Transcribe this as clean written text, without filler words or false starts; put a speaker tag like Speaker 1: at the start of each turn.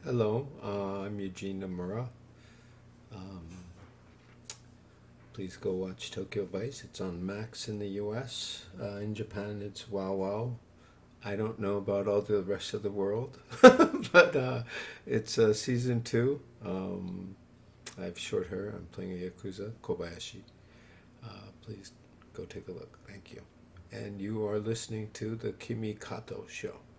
Speaker 1: Hello, I'm Eugene Nomura. Um, please go watch Tokyo Vice. It's on Max in the US. In Japan, it's Wow Wow. I don't know about all the rest of the world, but it's season two. I have short hair. I'm playing a Yakuza, Kobayashi. Please go take a look. Thank you. And you are listening to the Kimi Kato Show.